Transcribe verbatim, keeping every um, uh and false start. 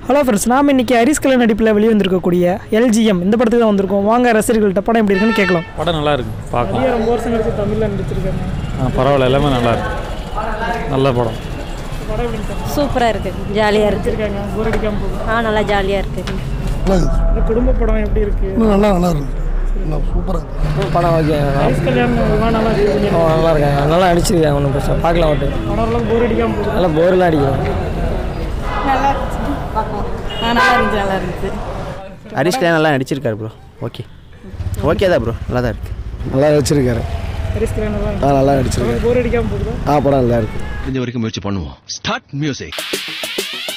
Hello friends, நாம் இன்றைக்கி ஹரிஷ் கல்யாண் நடிப்பில் வெளிவந்திருக்கக்கூடிய எல்ஜிஎம் இந்த படத்துக்கு தான் வந்திருக்கோம். வாங்க ரசிகர்கள்ட்ட படம் எப்படி இருக்குன்னு கேட்கலாம். படம் நல்லா இருக்கு, பார்க்கலாம். ரொம்ப வருஷம் கழிச்சு தமிழில் நடிச்சிருக்காங்க. ஆ பரவாயில்ல, எல்லாமே நல்லா இருக்கு. நல்ல படம். படம் எப்படி இருக்கு? சூப்பராக இருக்குது, ஜாலியாக இருக்காங்க. போர் அடிக்காமல் போகுது. ஆ நல்லா ஜாலியாக இருக்குது. இந்த குடும்ப படம் எப்படி இருக்கு? நல்லா நல்லா இருக்கு, சூப்பராக இருக்கு படம். ஓகே, ஹரிஷ் கல்யாண் நல்லா இருக்கு, நல்லா இருக்காங்க, நல்லா அடிச்சிருக்காங்க. ஒன்றும் பிரச்சனை பார்க்கலாம். விட்டு படம் போர் அடிக்காமல் போகுது. நல்லா போர்லாம் அடிக்கும். நல்லா பார்க்கலாம். ஆ நல்லா இருந்துச்சு, நல்லா இருந்துச்சு. ஹரிஷ் கல்யாண் நல்லா நடிச்சிருக்காரு ப்ரோ. ஓகே ஓகே தான் ப்ரோ, நல்லா தான் இருக்குது. நல்லா நடிச்சிருக்காரு. ஹரிஷ் கல்யாண் நல்லா ஆ நல்லா நடிச்சிருக்காரு. போர் அடிக்காமல் போகுது. ஆ படம் நல்லா இருக்கு. இந்த வரைக்கும் முயற்சி பண்ணுவோம். Start music.